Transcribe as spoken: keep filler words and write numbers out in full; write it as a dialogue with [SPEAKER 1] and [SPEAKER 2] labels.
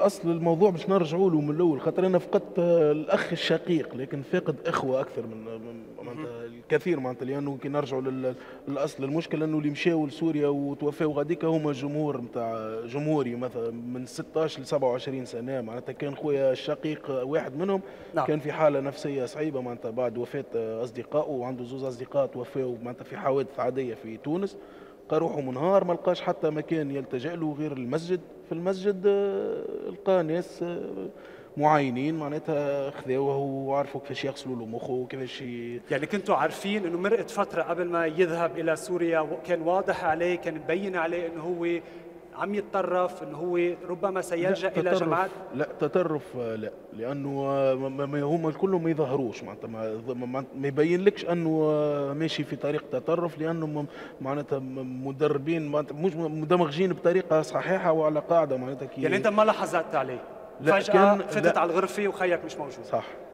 [SPEAKER 1] الاصل الموضوع باش نرجعوا له من الاول، خاطر انا فقدت الاخ الشقيق، لكن فاقد اخوه اكثر من من- معناتها الكثير، معناتها لانه كي نرجعوا لل- للاصل المشكله انه اللي مشاو لسوريا وتوفاو غاديكا هما جمهور نتاع جمهوري مثلا من ستاش ل سبعة وعشرين سنه. معناتها كان خويا الشقيق واحد منهم
[SPEAKER 2] نعم.
[SPEAKER 1] كان في حاله نفسيه صعيبه معناتها بعد وفاه اصدقائه، وعنده زوز اصدقاء توفاو معناتها في حوادث عاديه في تونس. لقى روحه منهار، ما لقاش حتى مكان يلتجئ له غير المسجد. في المسجد آه، لقى ناس آه، معاينين معناتها خذاوه وعرفوا كيفاش يغسلوا له مخه وكيفاش ي...
[SPEAKER 2] يعني كنتوا عارفين انه مرقت فتره قبل ما يذهب الى سوريا، وكان واضح عليه، كان مبين عليه انه هو عم يتطرف، انه هو ربما
[SPEAKER 1] لا
[SPEAKER 2] سيلجا الى
[SPEAKER 1] تطرف،
[SPEAKER 2] جماعات؟
[SPEAKER 1] لا تطرف آه، لا، لانه آه، ما- ما- هم الكل ما يظهروش معناتها ما, ما ما يبين لكش انه آه، ماشي في طريق تطرف، لانه م- معناتها م- مدربين معناتها مش مدمغين بطريقه صحيحه وعلى قاعده معناتها
[SPEAKER 2] يعني
[SPEAKER 1] كي.
[SPEAKER 2] انت ما لاحظت عليه
[SPEAKER 1] لا
[SPEAKER 2] فجاه
[SPEAKER 1] كان
[SPEAKER 2] فتت
[SPEAKER 1] لا
[SPEAKER 2] على الغرفه وخيك مش موجود؟
[SPEAKER 1] صح.